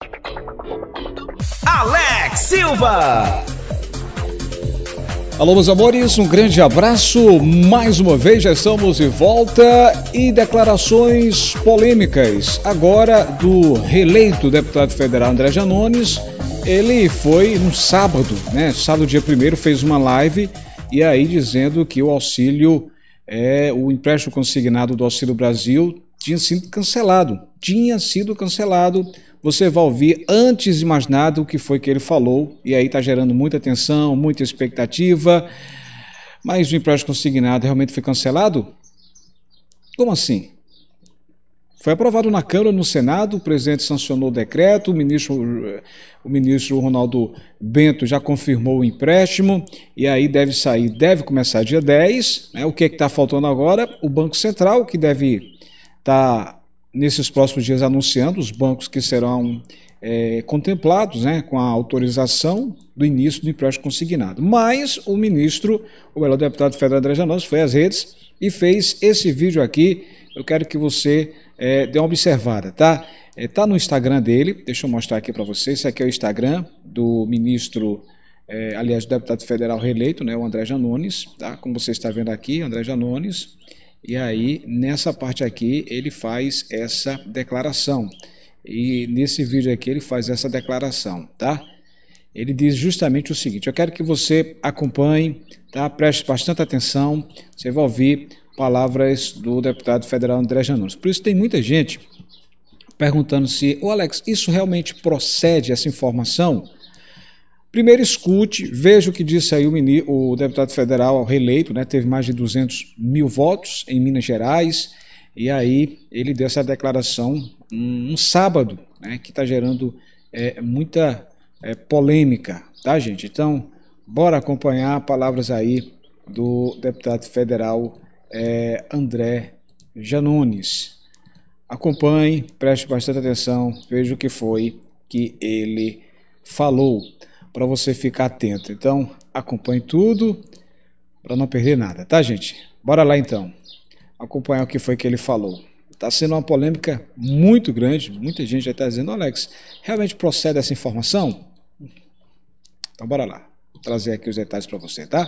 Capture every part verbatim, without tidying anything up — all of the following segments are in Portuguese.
Alex Silva. Alô, meus amores, um grande abraço. Mais uma vez já estamos de volta e declarações polêmicas agora do reeleito deputado federal André Janones. Ele foi no sábado, né? Sábado, dia primeiro, fez uma live e aí dizendo que o auxílio, é, o empréstimo consignado do Auxílio Brasil tinha sido cancelado. Tinha sido cancelado. Você vai ouvir antes de mais nada o que foi que ele falou, e aí está gerando muita atenção, muita expectativa. Mas o empréstimo consignado realmente foi cancelado? Como assim? Foi aprovado na Câmara, no Senado, o presidente sancionou o decreto, o ministro, o ministro Ronaldo Bento já confirmou o empréstimo, e aí deve sair, deve começar dia dez, né? O que é que está faltando agora? O Banco Central, que deve estar... Tá nesses próximos dias anunciando os bancos que serão é, contemplados, né, com a autorização do início do empréstimo consignado. Mas o ministro, o melhor deputado federal André Janones, foi às redes e fez esse vídeo aqui. Eu quero que você é, dê uma observada, tá? É, tá no Instagram dele, deixa eu mostrar aqui para você. Esse aqui é o Instagram do ministro, é, aliás, do deputado federal reeleito, né, o André Janones, tá? Como você está vendo aqui, André Janones. E aí, nessa parte aqui, ele faz essa declaração. E nesse vídeo aqui, ele faz essa declaração, tá? Ele diz justamente o seguinte: eu quero que você acompanhe, tá? Preste bastante atenção. Você vai ouvir palavras do deputado federal André Janones. Por isso, tem muita gente perguntando se, ô Alex, isso realmente procede, essa informação? Primeiro escute, veja o que disse aí o, o deputado federal reeleito, né, teve mais de duzentos mil votos em Minas Gerais, e aí ele deu essa declaração um, um sábado, né, que está gerando é, muita é, polêmica, tá, gente? Então, bora acompanhar palavras aí do deputado federal é, André Janones. Acompanhe, preste bastante atenção, veja o que foi que ele falou, para você ficar atento. Então, acompanhe tudo para não perder nada, tá, gente? Bora lá, então, acompanhar o que foi que ele falou. Está sendo uma polêmica muito grande, muita gente já está dizendo, Alex, realmente procede essa informação? Então, bora lá. Vou trazer aqui os detalhes para você, tá?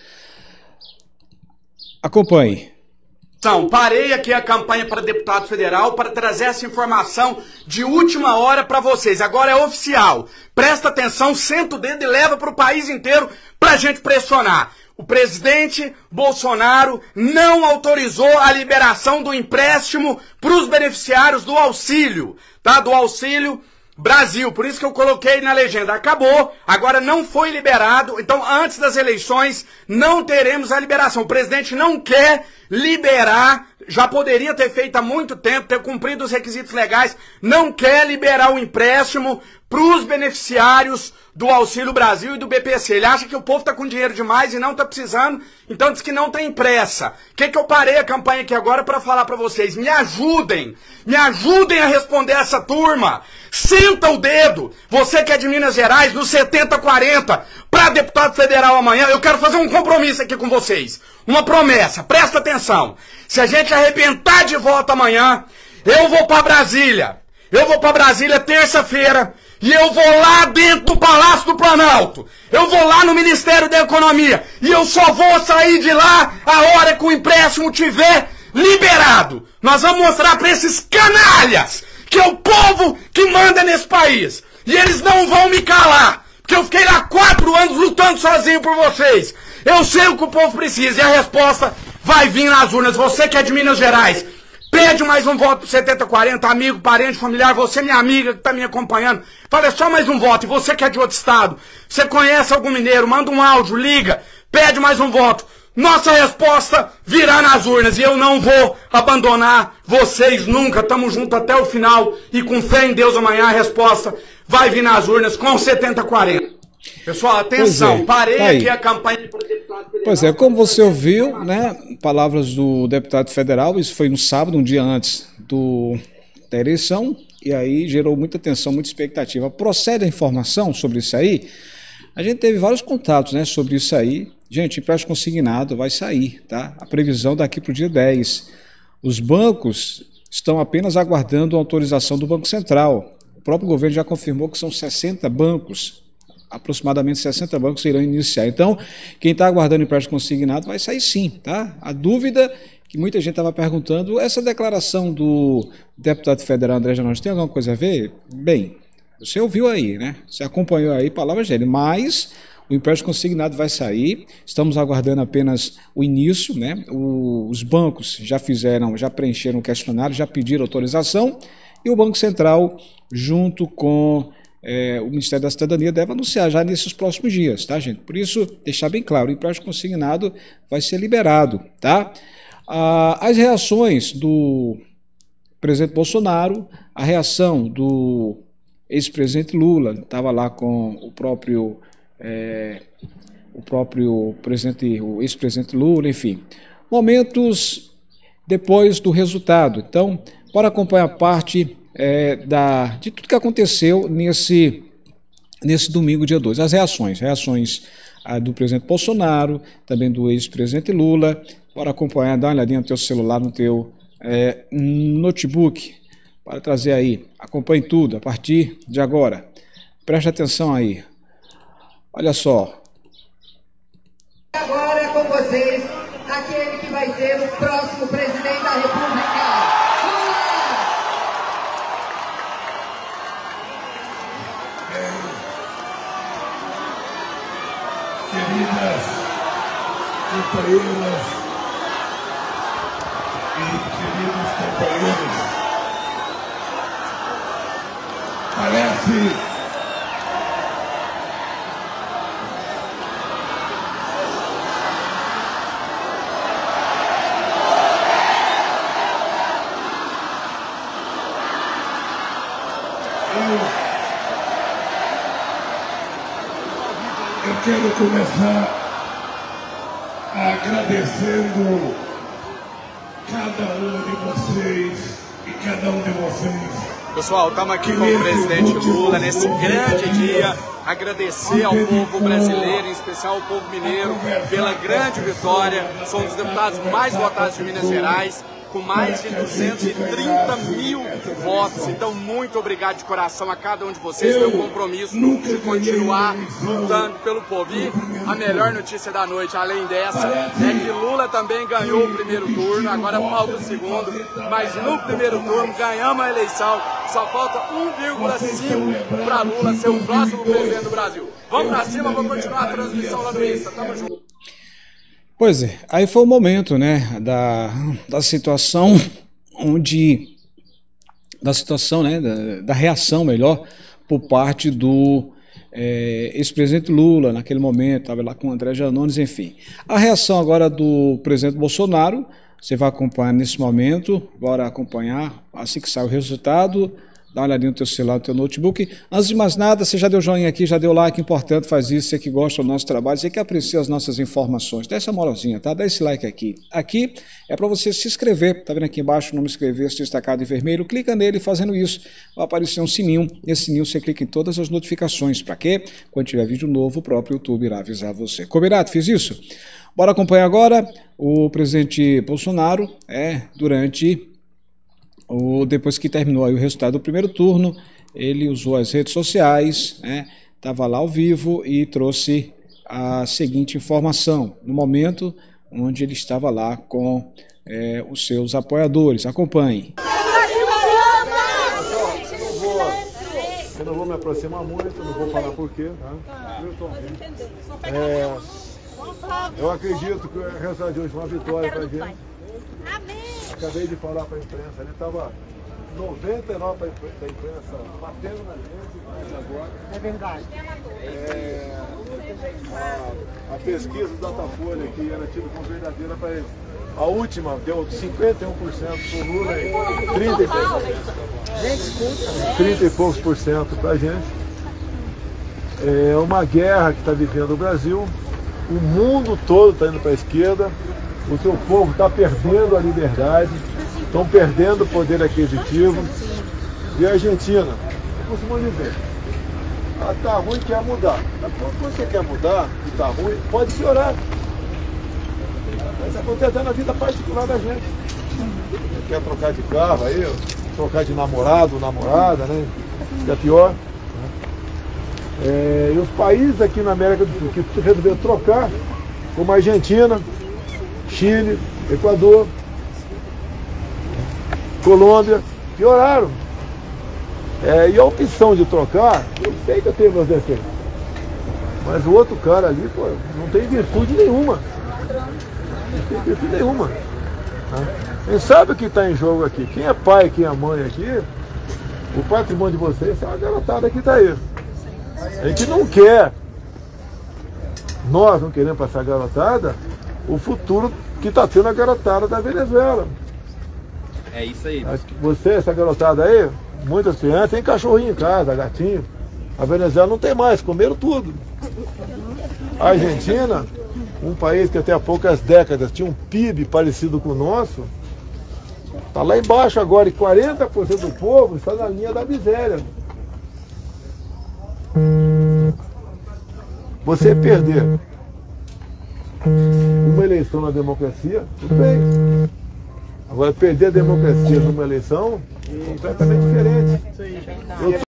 Acompanhe. Então, parei aqui a campanha para deputado federal para trazer essa informação de última hora para vocês. Agora é oficial. Presta atenção, senta o dedo e leva para o país inteiro para a gente pressionar. O presidente Bolsonaro não autorizou a liberação do empréstimo para os beneficiários do auxílio, tá? Do Auxílio Brasil, por isso que eu coloquei na legenda. Acabou, agora não foi liberado, então antes das eleições não teremos a liberação. O presidente não quer liberar, já poderia ter feito há muito tempo, ter cumprido os requisitos legais, não quer liberar o empréstimo para os beneficiários do Auxílio Brasil e do B P C. Ele acha que o povo está com dinheiro demais e não está precisando, então diz que não tem pressa. O que que eu parei a campanha aqui agora para falar para vocês? Me ajudem, me ajudem a responder essa turma. Senta o dedo, você que é de Minas Gerais, no setenta quarenta, para deputado federal amanhã, eu quero fazer um compromisso aqui com vocês. Uma promessa, presta atenção. Se a gente arrebentar de voto amanhã, eu vou para Brasília. Eu vou para Brasília terça-feira e eu vou lá dentro do Palácio do Planalto. Eu vou lá no Ministério da Economia e eu só vou sair de lá a hora que o empréstimo tiver liberado. Nós vamos mostrar para esses canalhas que é o povo que manda nesse país. E eles não vão me calar, porque eu fiquei lá quatro anos lutando sozinho por vocês. Eu sei o que o povo precisa e a resposta vai vir nas urnas. Você que é de Minas Gerais, pede mais um voto pro setenta quarenta, amigo, parente, familiar, você minha amiga que tá me acompanhando. Fala, é só mais um voto. E você que é de outro estado, você conhece algum mineiro, manda um áudio, liga, pede mais um voto. Nossa resposta virá nas urnas e eu não vou abandonar vocês nunca. Tamo junto até o final e com fé em Deus amanhã a resposta vai vir nas urnas com setenta quarenta. Pessoal, atenção, é, parei tá aqui a campanha para o deputado federal. Pois é, como você ouviu, né, palavras do deputado federal, isso foi no sábado, um dia antes do, da eleição, e aí gerou muita atenção, muita expectativa. Procede a informação sobre isso aí? A gente teve vários contatos, né, sobre isso aí. Gente, empréstimo consignado vai sair, tá? A previsão daqui para o dia dez. Os bancos estão apenas aguardando a autorização do Banco Central. próprio governo já confirmou que são sessenta bancos, aproximadamente sessenta bancos irão iniciar. Então, quem está aguardando empréstimo consignado vai sair sim, tá? A dúvida que muita gente estava perguntando, essa declaração do deputado federal André Janones tem alguma coisa a ver? Bem, você ouviu aí, né? Você acompanhou aí, palavras dele, mas o empréstimo consignado vai sair, estamos aguardando apenas o início, né? O, os bancos já fizeram, já preencheram o questionário, já pediram autorização, e o Banco Central, junto com é, o Ministério da Cidadania, deve anunciar já nesses próximos dias, tá, gente? Por isso, deixar bem claro, o empréstimo consignado vai ser liberado, tá? Ah, as reações do presidente Bolsonaro, a reação do ex-presidente Lula, estava lá com o próprio É, o próprio presidente, o ex-presidente Lula, enfim, momentos depois do resultado. Então, bora acompanhar parte é, da, de tudo que aconteceu nesse, nesse domingo, dia dois. As reações, reações a, do presidente Bolsonaro, também do ex-presidente Lula. Bora acompanhar, dá uma olhadinha no teu celular, no teu é, notebook, para trazer aí. Acompanhe tudo a partir de agora. Preste atenção aí. Olha só. Agora é com vocês, aquele que vai ser o próximo presidente da República. Lula! Queridas companheiras e queridos companheiros, parece Eu quero começar agradecendo cada um de vocês e cada um de vocês. Pessoal, estamos aqui com o presidente Lula nesse grande dia. Agradecer ao povo brasileiro, em especial ao povo mineiro, pela grande vitória. Sou um dos deputados mais votados de Minas Gerais, com mais de duzentos e trinta mil votos. Então, muito obrigado de coração a cada um de vocês pelo compromisso de continuar lutando pelo povo. E a melhor notícia da noite, além dessa, é que Lula também ganhou o primeiro turno, agora falta o segundo, mas no primeiro turno ganhamos a eleição. Só falta um vírgula cinco para Lula ser o próximo presidente do Brasil. Vamos pra cima, vamos continuar a transmissão lá no Insta. Tamo junto. Pois é, aí foi o momento, né, da, da situação onde, da situação, né, da, da reação, melhor, por parte do é, ex-presidente Lula, naquele momento, estava lá com o André Janones, enfim. A reação agora do presidente Bolsonaro, você vai acompanhar nesse momento, bora acompanhar, assim que sai o resultado. Dá uma olhadinha no teu celular, no teu notebook. Antes de mais nada, você já deu joinha aqui, já deu like, importante, faz isso, você que gosta do nosso trabalho, você que aprecia as nossas informações. Dá essa moralzinha, tá? Dá esse like aqui. Aqui é para você se inscrever, tá vendo aqui embaixo o nome inscrever, destacado em vermelho, clica nele, fazendo isso, vai aparecer um sininho, nesse sininho você clica em todas as notificações, para quê? Quando tiver vídeo novo, o próprio YouTube irá avisar você. Combinado? Fiz isso? Bora acompanhar agora o presidente Bolsonaro, é, durante... O, depois que terminou aí o resultado do primeiro turno, ele usou as redes sociais, estava né, lá ao vivo e trouxe a seguinte informação, no momento onde ele estava lá com é, os seus apoiadores. Acompanhe. Eu não vou me aproximar muito, não vou falar por quê. Tá? É, eu acredito que o resultado de hoje é uma vitória para a gente. Acabei de falar para a imprensa, ele estava noventa e nove por cento da imprensa batendo na gente, mas agora... É verdade. É, a, a pesquisa do Datafolha, que era tido como verdadeira para eles, a última deu cinquenta e um por cento para o Lula e trinta e poucos por cento. trinta e poucos por cento para a gente. É uma guerra que está vivendo o Brasil, o mundo todo está indo para a esquerda. O seu povo está perdendo a liberdade, estão perdendo o poder aquisitivo. E a Argentina, eu costumo dizer, ah, tá ruim, quer mudar. Quando você quer mudar e está ruim, pode piorar. Mas acontece na vida particular da gente. Quer trocar de carro aí, trocar de namorado, namorada, né? fica pior. É, e os países aqui na América do Sul que resolveram trocar, como a Argentina, Chile, Equador, Colômbia, pioraram. É, e a opção de trocar, eu sei que eu tenho meus defeitos, mas o outro cara ali, pô, não tem virtude nenhuma. Não tem virtude nenhuma. Né? Quem sabe o que está em jogo aqui? Quem é pai, quem é mãe aqui, o patrimônio de vocês é uma garotada que está aí. A gente não quer, nós não queremos passar a garotada, o futuro que está tendo a garotada da Venezuela. É isso aí. Você, essa garotada aí, muitas crianças têm cachorrinho em casa, gatinho. A Venezuela não tem mais, comeram tudo. A Argentina, um país que até há poucas décadas tinha um P I B parecido com o nosso, está lá embaixo agora e quarenta por cento do povo está na linha da miséria. Você perder uma eleição na democracia, tudo bem. Agora, perder a democracia numa eleição é completamente diferente. Eu...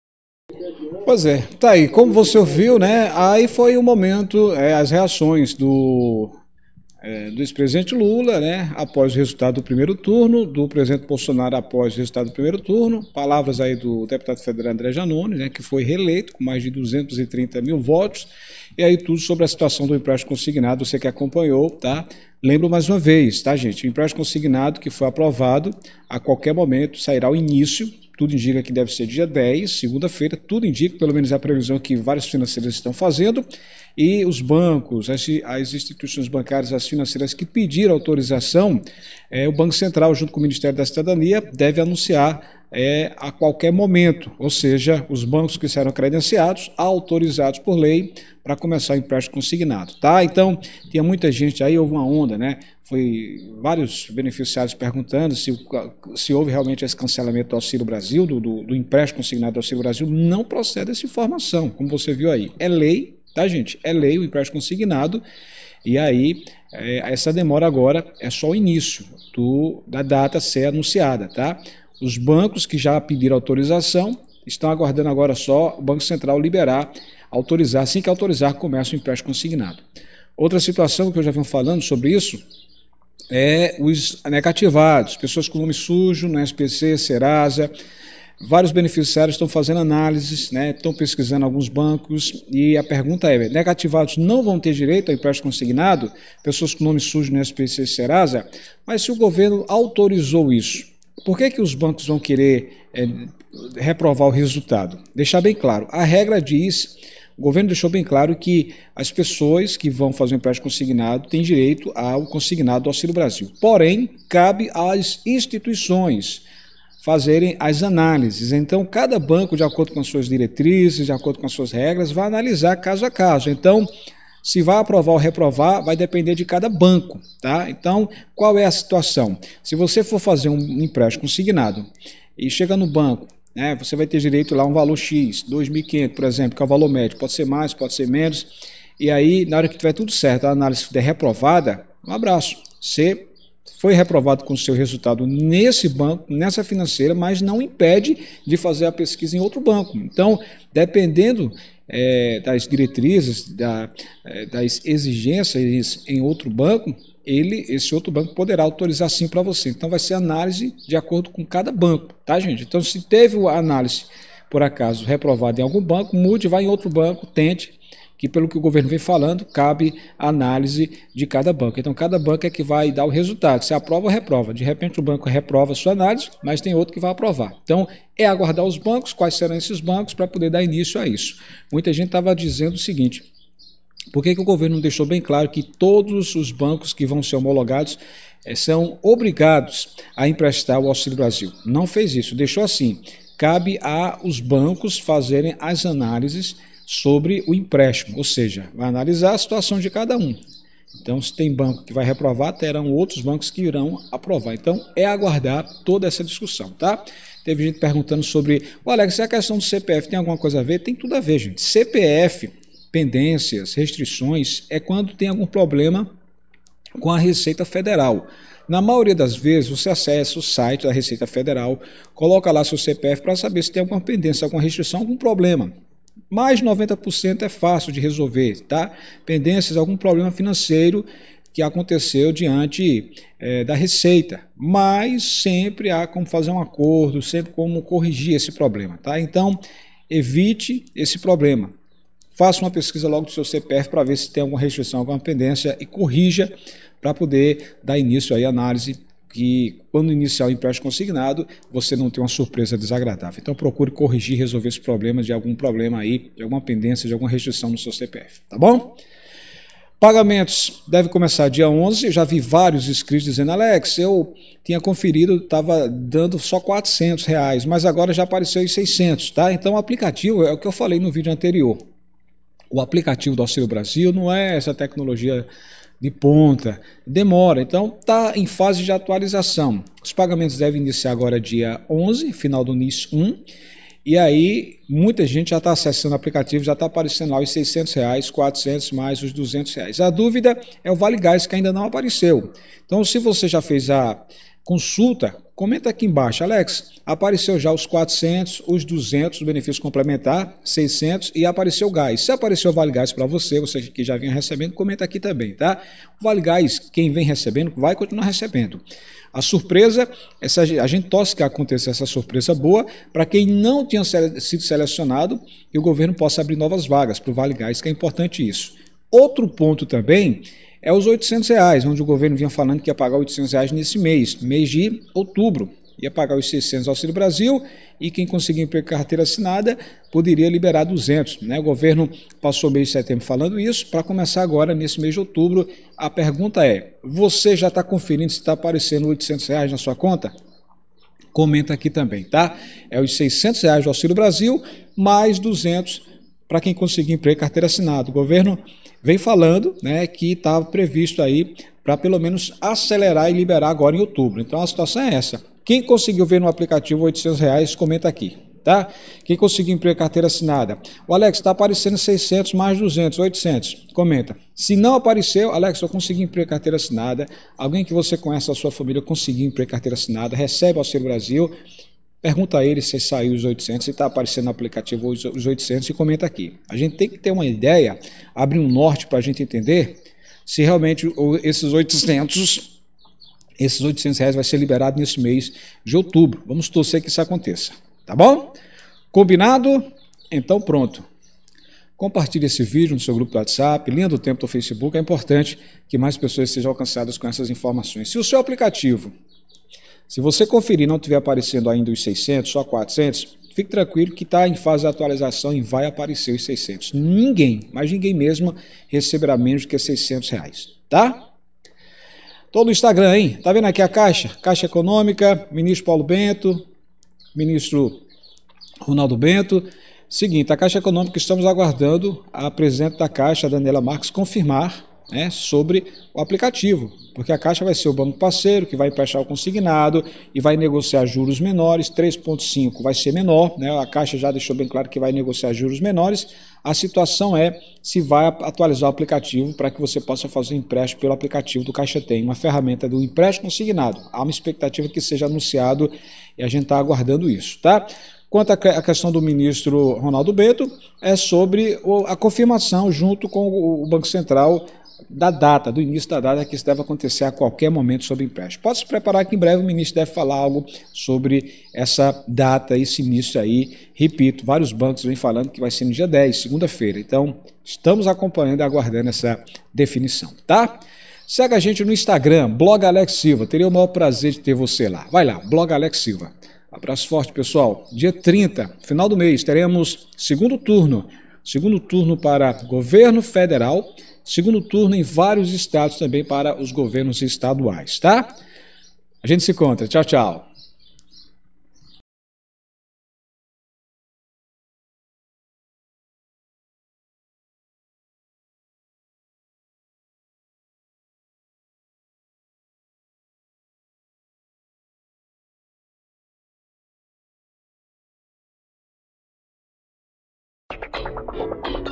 Pois é, tá aí, como você ouviu, né? Aí foi o momento, é, as reações do, é, do ex-presidente Lula, né? Após o resultado do primeiro turno, do presidente Bolsonaro após o resultado do primeiro turno, palavras aí do deputado federal André Janones, né? Que foi reeleito com mais de duzentos e trinta mil votos, e aí tudo sobre a situação do empréstimo consignado, você que acompanhou, tá? Lembro mais uma vez, tá, gente? O empréstimo consignado que foi aprovado, a qualquer momento sairá o início, tudo indica que deve ser dia dez, segunda-feira, tudo indica, pelo menos é a previsão que várias financeiras estão fazendo, e os bancos, as, as instituições bancárias, as financeiras que pediram autorização, é, o Banco Central, junto com o Ministério da Cidadania, deve anunciar é, a qualquer momento, ou seja, os bancos que serão credenciados, autorizados por lei, para começar o empréstimo consignado, tá? Então, tinha muita gente aí, houve uma onda, né? Foi vários beneficiários perguntando se, se houve realmente esse cancelamento do Auxílio Brasil, do, do, do empréstimo consignado do Auxílio Brasil. Não procede essa informação, como você viu aí. É lei, tá, gente? É lei o empréstimo consignado, e aí é, essa demora agora é só o início do, da data ser anunciada, tá? Os bancos que já pediram autorização estão aguardando agora só o Banco Central liberar, autorizar, assim que autorizar, começa o empréstimo consignado. Outra situação que eu já venho falando sobre isso é os negativados, pessoas com nome sujo no S P C, Serasa. Vários beneficiários estão fazendo análises, né, estão pesquisando alguns bancos, e a pergunta é, negativados não vão ter direito ao empréstimo consignado, pessoas com nome sujo no S P C, Serasa, mas se o governo autorizou isso, por que que os bancos vão querer é, reprovar o resultado? Deixar bem claro, a regra diz, o governo deixou bem claro que as pessoas que vão fazer um empréstimo consignado têm direito ao consignado do Auxílio Brasil. Porém, cabe às instituições fazerem as análises. Então, cada banco, de acordo com as suas diretrizes, de acordo com as suas regras, vai analisar caso a caso. Então, se vai aprovar ou reprovar, vai depender de cada banco, tá? Então, qual é a situação? Se você for fazer um empréstimo consignado e chega no banco, né, você vai ter direito lá a um valor X, dois mil e quinhentos, por exemplo, que é o valor médio. Pode ser mais, pode ser menos. E aí, na hora que tiver tudo certo, a análise der reprovada, um abraço. Você foi reprovado com o seu resultado nesse banco, nessa financeira, mas não impede de fazer a pesquisa em outro banco. Então, dependendo é, das diretrizes, da, é, das exigências em outro banco, ele, esse outro banco poderá autorizar sim para você. Então vai ser análise de acordo com cada banco, tá, gente? Então, se teve a análise, por acaso, reprovada em algum banco, mude, vai em outro banco, tente, que pelo que o governo vem falando, cabe a análise de cada banco. Então, cada banco é que vai dar o resultado, se aprova ou reprova. De repente, o banco reprova a sua análise, mas tem outro que vai aprovar. Então, é aguardar os bancos, quais serão esses bancos, para poder dar início a isso. Muita gente estava dizendo o seguinte: por que que o governo não deixou bem claro que todos os bancos que vão ser homologados eh, são obrigados a emprestar o Auxílio Brasil? Não fez isso, deixou assim, cabe aos bancos fazerem as análises sobre o empréstimo, ou seja, vai analisar a situação de cada um. Então, se tem banco que vai reprovar, terão outros bancos que irão aprovar. Então, é aguardar toda essa discussão, tá? Teve gente perguntando sobre, o Alex, se a questão do C P F tem alguma coisa a ver? Tem tudo a ver, gente. C P F, pendências, restrições, é quando tem algum problema com a Receita Federal. Na maioria das vezes, você acessa o site da Receita Federal, coloca lá seu C P F para saber se tem alguma pendência, alguma restrição, algum problema. Mais de noventa por cento é fácil de resolver, tá? Pendências, algum problema financeiro que aconteceu diante é, da Receita, mas sempre há como fazer um acordo, sempre como corrigir esse problema, tá? Então, evite esse problema. Faça uma pesquisa logo do seu C P F para ver se tem alguma restrição, alguma pendência e corrija para poder dar início aí à análise que quando iniciar o empréstimo consignado, você não tem uma surpresa desagradável. Então procure corrigir, resolver esse problema de algum problema aí, de alguma pendência, de alguma restrição no seu C P F, tá bom? Pagamentos deve começar dia onze, eu já vi vários inscritos dizendo, Alex, eu tinha conferido, estava dando só quatrocentos reais, mas agora já apareceu em seiscentos, tá? Então o aplicativo, é o que eu falei no vídeo anterior, o aplicativo do Auxílio Brasil não é essa tecnologia de ponta, demora, então está em fase de atualização. Os pagamentos devem iniciar agora dia onze, final do N I S um, e aí muita gente já está acessando o aplicativo, já está aparecendo lá os seiscentos reais, quatrocentos mais os duzentos reais. A dúvida é o Vale Gás que ainda não apareceu. Então se você já fez a consulta, comenta aqui embaixo, Alex, apareceu já os quatrocentos, os duzentos, o benefício complementar, seiscentos e apareceu o gás. Se apareceu o Vale Gás para você, você que já vinha recebendo, comenta aqui também, tá? O Vale Gás, quem vem recebendo, vai continuar recebendo. A surpresa, essa, a gente torce que aconteça essa surpresa boa para quem não tinha sido selecionado e o governo possa abrir novas vagas para o Vale Gás, que é importante isso. Outro ponto também é os oitocentos reais, onde o governo vinha falando que ia pagar oitocentos reais nesse mês, mês de outubro. Ia pagar os seiscentos Auxílio Brasil e quem conseguir emprego carteira assinada poderia liberar duzentos. Né? O governo passou o mês de setembro falando isso, para começar agora nesse mês de outubro. A pergunta é, você já está conferindo se está aparecendo oitocentos reais na sua conta? Comenta aqui também, tá? É os seiscentos reais do Auxílio Brasil, mais duzentos para quem conseguir emprego carteira assinada. O governo vem falando, né, que está previsto aí para pelo menos acelerar e liberar agora em outubro. Então a situação é essa. Quem conseguiu ver no aplicativo oitocentos reais, comenta aqui, tá? Quem conseguiu emprego carteira assinada. O Alex, está aparecendo seiscentos mais duzentos, oitocentos. Comenta. Se não apareceu, Alex, eu consegui emprego carteira assinada. Alguém que você conhece da sua família conseguiu emprego carteira assinada, recebe Auxílio Brasil. Pergunta a ele se saiu os oitocentos, se está aparecendo no aplicativo os oitocentos e comenta aqui. A gente tem que ter uma ideia, abrir um norte para a gente entender se realmente esses oitocentos, esses oitocentos reais vai ser liberado nesse mês de outubro. Vamos torcer que isso aconteça, tá bom? Combinado? Então pronto. Compartilhe esse vídeo no seu grupo do WhatsApp, linha do tempo do Facebook, é importante que mais pessoas sejam alcançadas com essas informações. Se o seu aplicativo, se você conferir e não estiver aparecendo ainda os seiscentos, só quatrocentos, fique tranquilo que está em fase de atualização e vai aparecer os seiscentos. Ninguém, mas ninguém mesmo, receberá menos do que seiscentos reais, tá? Tô no Instagram, hein? Tá vendo aqui a Caixa? Caixa Econômica, ministro Paulo Bento, ministro Ronaldo Bento. Seguinte, a Caixa Econômica, estamos aguardando a presidente da Caixa, Daniela Marques, confirmar, né, sobre o aplicativo, porque a Caixa vai ser o banco parceiro que vai emprestar o consignado e vai negociar juros menores, três vírgula cinco vai ser menor, né? A Caixa já deixou bem claro que vai negociar juros menores. A situação é se vai atualizar o aplicativo para que você possa fazer o empréstimo pelo aplicativo do Caixa Tem, uma ferramenta do empréstimo consignado. Há uma expectativa que seja anunciado e a gente está aguardando isso, tá? Quanto à questão do ministro Ronaldo Bento, é sobre a confirmação junto com o Banco Central da data, do início da data, que isso deve acontecer a qualquer momento sobre empréstimo. Pode se preparar que em breve o ministro deve falar algo sobre essa data, esse início aí. Repito, vários bancos vêm falando que vai ser no dia dez, segunda-feira. Então, estamos acompanhando e aguardando essa definição, tá? Segue a gente no Instagram, Blog Alex Silva. Teria o maior prazer de ter você lá. Vai lá, Blog Alex Silva. Abraço forte, pessoal. Dia trinta, final do mês, teremos segundo turno. Segundo turno para governo federal, segundo turno em vários estados também para os governos estaduais, tá? A gente se encontra. Tchau, tchau. Thank you.